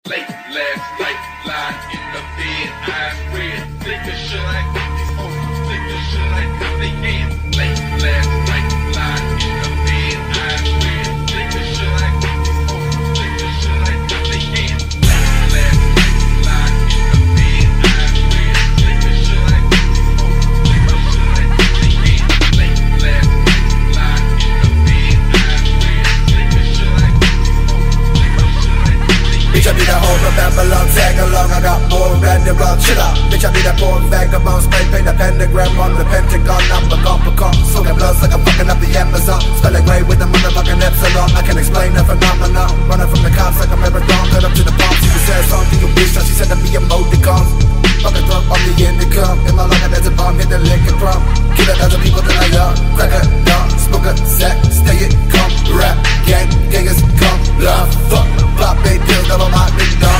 Late last night, lying in the bed, eyes red. Thinking should I get these hoes? Thinking should I cut their hands? Late last night, lying in the bed, eyes red. Thinking should I get these hoes? Thinking should I cut their hands? Late last night, lying in the bed, eyes red. Thinking should I get these hoes? Thinking should I cut their hands? Late last night, lying in the bed, eyes red. Thinking should I get these hoes? Thinking should I cut their hands? Bitch, I be the whole from Babylon, tag along, I got more random round, chill out. Bitch, I be that porn vagabond, spray paint the pentagram on the pentagon. I'm a cop, smoking bloods like I'm fucking up the Amazon. Spelling grey with the motherfucking epsilon. I can explain the phenomenon. Running from the cops like a marathon, cut up to the palm. She said something to you, bitch, now she said to be emoticons. Fucking throat on the intercom. In my life, there's a bomb, hit the liquor prom. Kill a dozen people till I young. Crack a dog, smoke a sack, stay it, come, rap, gangers, come, love, fuck, pop, big pills, double my big dog.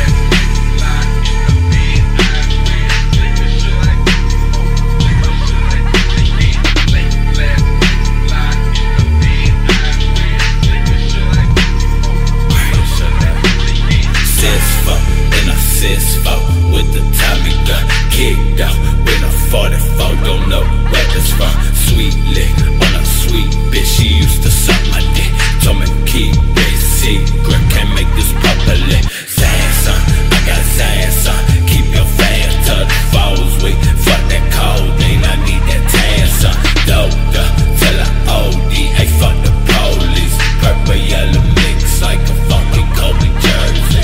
With the Tommy gun kicked out with a 44, don't know where that's from. Sweet lick on a sweet bitch, she used to suck my dick. Told me keep this secret, can't make this public. Sad son, I got sad son, keep your fan till the falls weak. Fuck that codeine, I need that tan son. Doped up till I OD, hey fuck the police. Purple yellow mix like a funky Kobe jersey.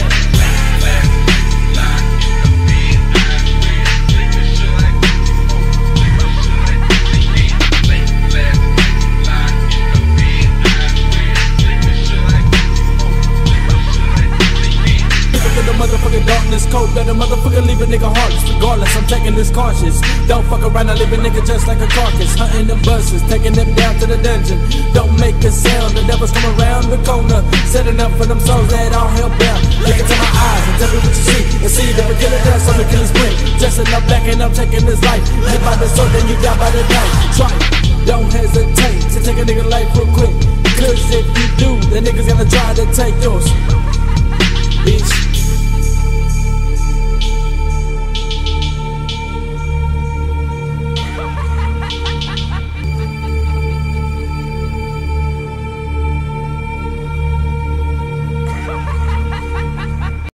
Darkness cold, better motherfucker leave a nigga heartless. Regardless, I'm taking this cautious. Don't fuck around, I leave a nigga just like a carcass. Hunting them buses, taking them down to the dungeon. Don't make a sound, the devils come around the corner. Setting up for them souls that all hell bound. Look into my eyes and tell me what you see. And see the killer dance on the killer's sprint. Dressing up black and I'm taking this life. Live by the sword, then you die by the knife. Try it, don't hesitate to take a nigga life real quick. Cause if you do, the nigga's gonna try to take yours. Bitch.